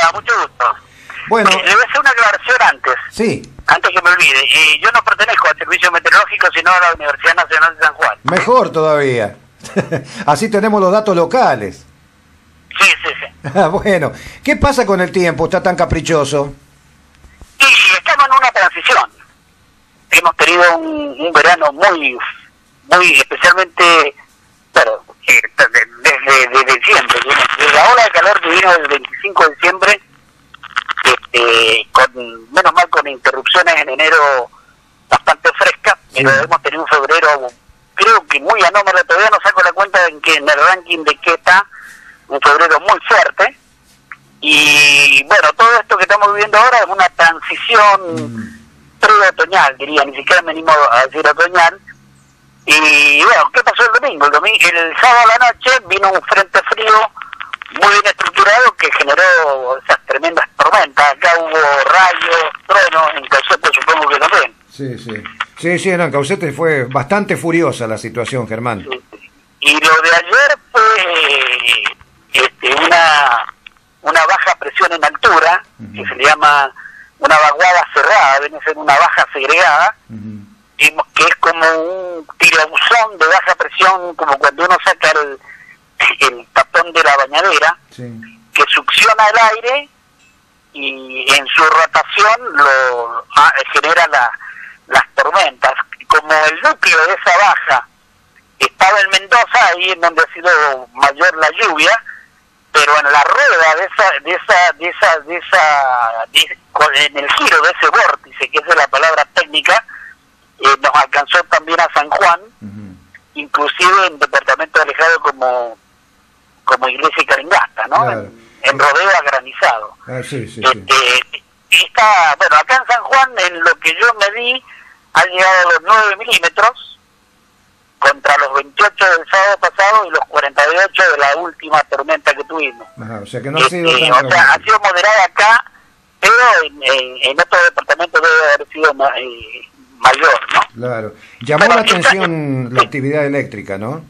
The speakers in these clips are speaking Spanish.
va? Mucho gusto. Bueno. Le voy a hacer una aclaración antes. Sí. Antes que me olvide. Yo no pertenezco al Servicio Meteorológico, sino a la Universidad Nacional de San Juan. Mejor todavía. Así tenemos los datos locales. Sí, sí, sí. Bueno, ¿qué pasa con el tiempo? ¿Está tan caprichoso? Y estamos en una transición. Hemos tenido un verano muy especialmente, claro, desde diciembre. Desde la ola de calor que vino el 25 de diciembre, menos mal con interrupciones en enero bastante frescas, pero hemos tenido un febrero, creo que muy anómalo. Todavía no saco la cuenta en el ranking de qué está, un febrero muy fuerte. Y bueno, todo esto que estamos viviendo ahora es una transición pre-otoñal, diría, ni siquiera me animo a decir otoñal. Y bueno, ¿qué pasó el domingo? El sábado a la noche vino un frente frío muy bien estructurado que generó esas tremendas tormentas. Acá hubo rayos, truenos, en Caucete supongo que también. Sí, no, en Caucete fue bastante furiosa la situación, Germán. Sí. Y lo de ayer fue una baja presión en altura, que se le llama una vaguada cerrada, viene a ser una baja segregada, que es como un tirabuzón de baja presión, como cuando uno saca el tapón de la bañadera, que succiona el aire y en su rotación genera las tormentas. Como el núcleo de esa baja estaba en Mendoza, ahí es donde ha sido mayor la lluvia, pero en la rueda en el giro de ese vórtice, que es la palabra técnica, nos alcanzó también a San Juan, inclusive en departamentos alejados como Iglesia y Calingasta, ¿no? Claro. En rodeo a granizado. Bueno, acá en San Juan, en lo que yo medí, han llegado a los 9 milímetros, contra los 28 del sábado pasado y los 48 de la última tormenta que tuvimos. Ajá, o sea que no ha sido tan ha sido moderada acá, pero en otros departamentos debe haber sido mayor, ¿no? Claro. Llamó la atención la actividad eléctrica, ¿no?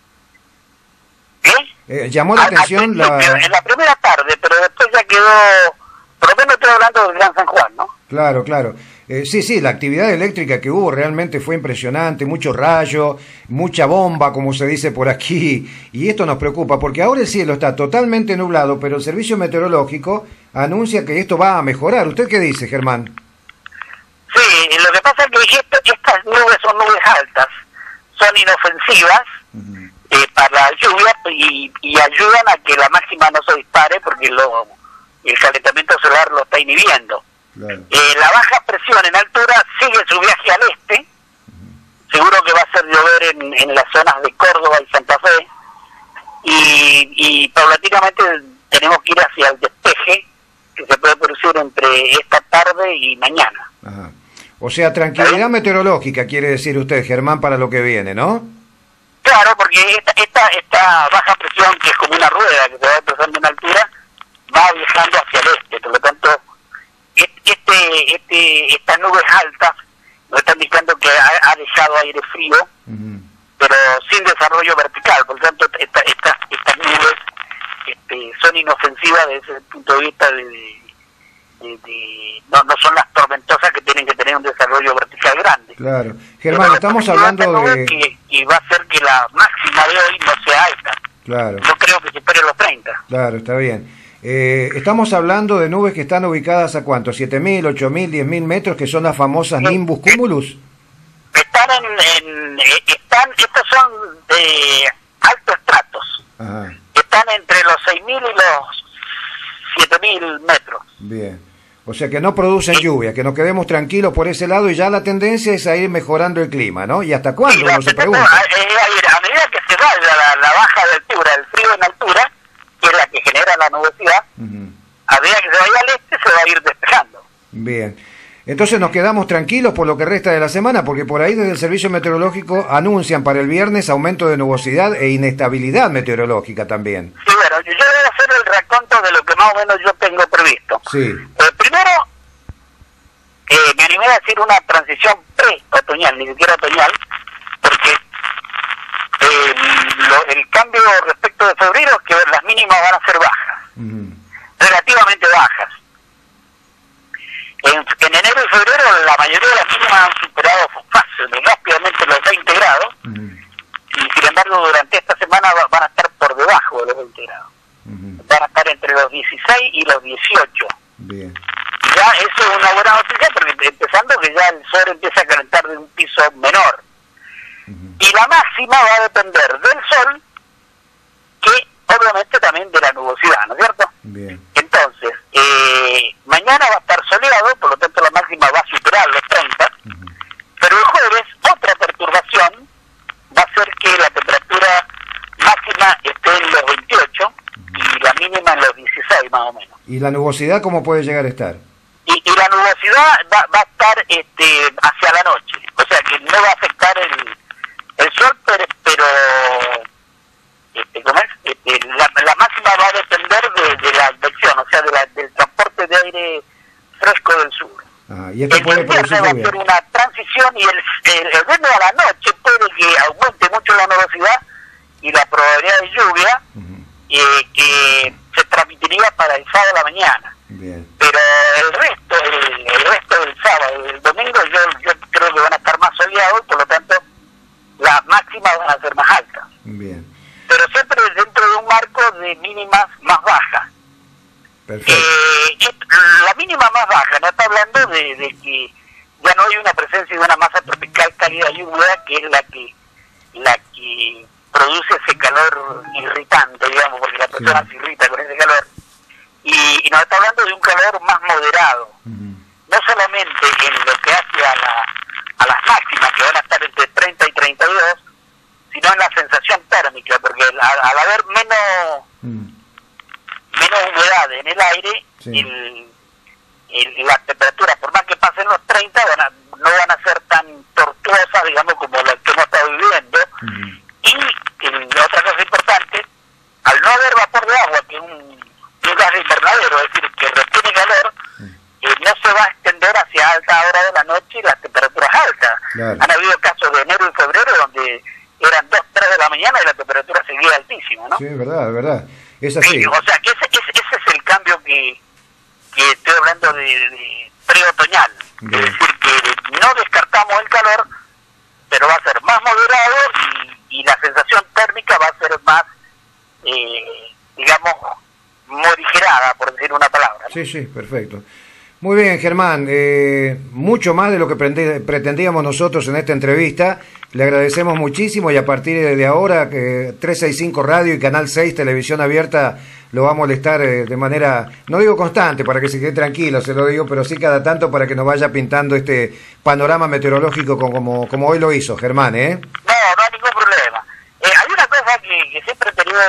¿Qué? Llamó la atención en la primera tarde, pero después ya quedó, por lo menos estoy hablando del Gran San Juan, ¿no? Claro. Sí, la actividad eléctrica que hubo realmente fue impresionante, mucho rayo, mucha bomba, como se dice por aquí, y esto nos preocupa, porque ahora el cielo está totalmente nublado, pero el Servicio Meteorológico anuncia que esto va a mejorar. ¿Usted qué dice, Germán? Sí, lo que pasa es que estas nubes son nubes altas, son inofensivas para la lluvia y ayudan a que la máxima no se dispare, porque el calentamiento solar lo está inhibiendo. Claro. La baja presión en altura sigue su viaje al este, seguro que va a hacer llover en las zonas de Córdoba y Santa Fe, y paulatinamente tenemos que ir hacia el despeje que se puede producir entre esta tarde y mañana. Ajá. O sea, tranquilidad meteorológica quiere decir usted, Germán, para lo que viene, ¿no? Claro, porque esta baja presión, que es como una rueda que se va desplazando en altura, va viajando hacia el este, por lo tanto estas nubes altas nos están indicando que ha dejado aire frío, pero sin desarrollo vertical. Por lo tanto, estas nubes son inofensivas desde el punto de vista no son las tormentosas que tienen que tener un desarrollo vertical grande. Claro. Germán, estamos hablando de... Y va a hacer que la máxima de hoy no sea alta. Claro. Yo creo que supere los 30. Claro, está bien. Estamos hablando de nubes que están ubicadas a ¿cuánto? 7.000, 8.000, 10.000 metros, que son las famosas nimbus cumulus. Estos son de altos estratos. Ajá. Están entre los 6.000 y los 7.000 metros. Bien. O sea que no producen lluvia, que nos quedemos tranquilos por ese lado, y ya la tendencia es a ir mejorando el clima, ¿no? ¿Y hasta cuándo? Uno se pregunta. A medida que se vaya la baja de altura, el frío en altura, que es la que genera la nubosidad, a medida que se vaya al este se va a ir despejando. Bien. Entonces nos quedamos tranquilos por lo que resta de la semana, porque por ahí desde el Servicio Meteorológico anuncian para el viernes aumento de nubosidad e inestabilidad meteorológica también. Sí, bueno, yo voy a hacer el raconto de lo que más o menos yo tengo previsto. Sí. Primero, me animé a decir una transición pre-otoñal, ni siquiera otoñal, porque el cambio respecto de febrero es que las mínimas van a ser bajas, relativamente bajas. En enero y febrero la mayoría de las mínimas han superado rápidamente los 20 grados, y sin embargo durante esta semana van a estar por debajo de los 20 grados. Van a estar entre los 16 y los 18. Bien. Ya eso es una buena noticia, porque empezando que ya el sol empieza a calentar de un piso menor. Y la máxima va a depender del sol, que obviamente también de la nubosidad, ¿no es cierto? Bien. Entonces, mañana va a estar soleado, por lo tanto la máxima va a superar los 30, pero el jueves otra perturbación va a hacer que la temperatura máxima esté en los 28 y la mínima en los 16 más o menos. ¿Y la nubosidad cómo puede llegar a estar? Y la nubosidad va a estar hacia la noche, o sea que no va a afectar el sol, pero ¿cómo es? La máxima va a depender de la advección, o sea, del transporte de aire fresco del sur. Y esto puede producir va a ser una transición, y el viernes a la noche puede que aumente mucho la nubosidad y la probabilidad de lluvia, que se transmitiría para el sábado a la mañana. Bien. Pero el resto del sábado, el domingo, yo creo que van a estar más soleados, y por lo tanto las máximas van a ser más altas. Bien. Pero siempre dentro de un marco de mínimas más bajas. Perfecto. La mínima más baja no está hablando de que ya no hay una presencia de una masa tropical cálida y húmeda, que es la que produce ese calor irritante, digamos, porque la persona se irrita con ese calor. Y nos está hablando de un calor más moderado, no solamente en lo que hace a las máximas, que van a estar entre 30 y 32, sino en la sensación térmica, porque al haber menos humedad en el aire, la temperatura, por más que pasen los 30, no van a ser tan tortuosas, digamos, como las que hemos estado viviendo. Y otra cosa importante, al no haber vapor de agua, que es un gas de invernadero, es decir, que retiene calor, no se va a extender hacia alta hora de la noche y las temperaturas altas. Claro. Han habido casos de enero y febrero donde eran 2, 3 de la mañana y la temperatura seguía altísima, ¿no? Sí, es verdad. Es así. Sí, o sea, que ese es el cambio que estoy hablando de preotoñal. Es decir, que no descartamos el calor, pero va a ser más moderado, y la sensación térmica va a ser más, digamos, morigerada, por decir una palabra, ¿no? Sí, perfecto. Muy bien, Germán, mucho más de lo que pretendíamos nosotros en esta entrevista. Le agradecemos muchísimo, y a partir de ahora 365 Radio y Canal 6 Televisión Abierta lo va a molestar de manera, no digo constante para que se quede tranquilo, se lo digo, pero sí cada tanto para que nos vaya pintando este panorama meteorológico como hoy lo hizo, Germán, ¿eh? No hay ningún problema. Hay una cosa que siempre he tenido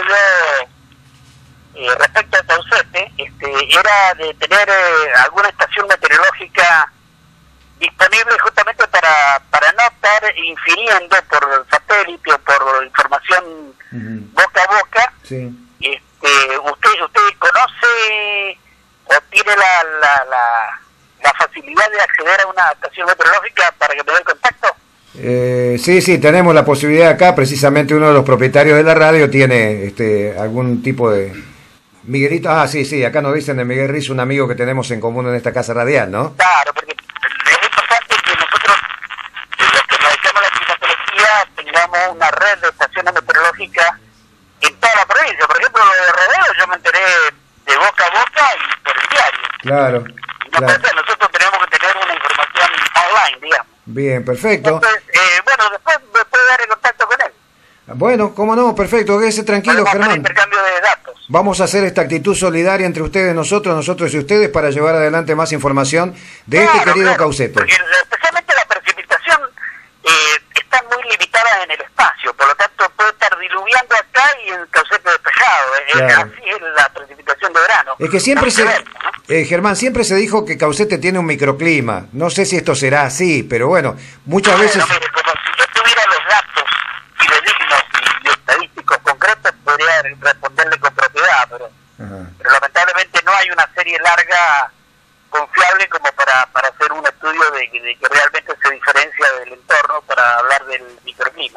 yo respecto a Caucete, era de tener alguna estación meteorológica disponible justamente para no estar infiriendo por satélite o por información boca a boca. Sí. ¿Usted conoce o tiene la facilidad de acceder a una estación meteorológica para que me dé el contacto? Sí, tenemos la posibilidad acá. Precisamente uno de los propietarios de la radio tiene algún tipo de... Miguelito, sí, acá nos dicen de Miguel Riz, un amigo que tenemos en común en esta casa radial, ¿no? Claro, porque es importante que nosotros, los que nos dedicamos a la climatología, tengamos una red de estaciones meteorológicas en toda la provincia. Por ejemplo, lo de Rodeo, yo me enteré de boca a boca y por el diario. Claro. Nosotros tenemos que tener una información online, digamos. Bien, perfecto. Entonces, después me puede dar en contacto con él. Bueno, cómo no, perfecto, quédese tranquilo, Germán. Intercambio de datos. Vamos a hacer esta actitud solidaria entre ustedes, nosotros y ustedes, para llevar adelante más información de este querido Caucete. Porque especialmente la precipitación está muy limitada en el espacio, por lo tanto puede estar diluviando acá y en Caucete despejado. Claro. Así es la precipitación de verano. Es que siempre Germán, siempre se dijo que Caucete tiene un microclima. No sé si esto será así, pero bueno, muchas veces... Mire, como si yo tuviera los datos fidedignos y estadísticos concretos, podría responderle con propiedad, pero lamentablemente no hay una serie larga confiable como para hacer un estudio de que realmente se diferencia del entorno para hablar del microclima, ¿no?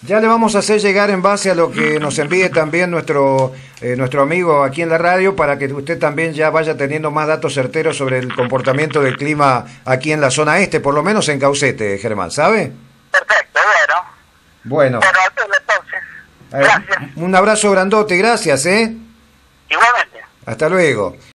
Ya le vamos a hacer llegar en base a lo que nos envíe también nuestro amigo aquí en la radio, para que usted también ya vaya teniendo más datos certeros sobre el comportamiento del clima aquí en la zona este, por lo menos en Caucete, Germán, ¿sabe? Perfecto, bueno. Bueno. Entonces, gracias. Un abrazo grandote, gracias, ¿eh? Igualmente. Hasta luego.